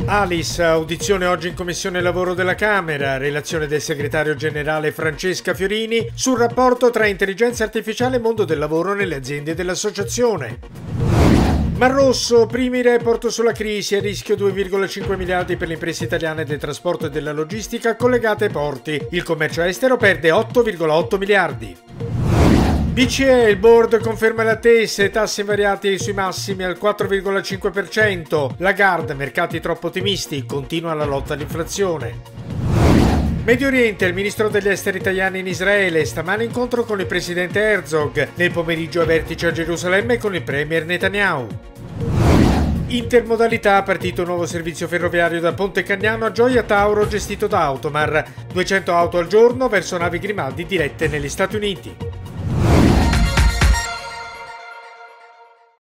Alice, audizione oggi in Commissione Lavoro della Camera, relazione del segretario generale Francesca Fiorini sul rapporto tra intelligenza artificiale e mondo del lavoro nelle aziende dell'associazione. Mar Rosso, primi report sulla crisi, a rischio 2,5 miliardi per le imprese italiane del trasporto e della logistica collegate ai porti. Il commercio estero perde 8,8 miliardi. BCE, il board conferma le attese, tassi invariati sui massimi al 4,5%. Lagarde, mercati troppo ottimisti, continua la lotta all'inflazione. Medio Oriente, il ministro degli esteri italiani in Israele, stamane incontro con il presidente Herzog, nel pomeriggio vertice a Gerusalemme con il premier Netanyahu. Intermodalità, partito un nuovo servizio ferroviario da Ponte Cagnano a Gioia Tauro gestito da Automar, 200 auto al giorno verso navi Grimaldi dirette negli Stati Uniti.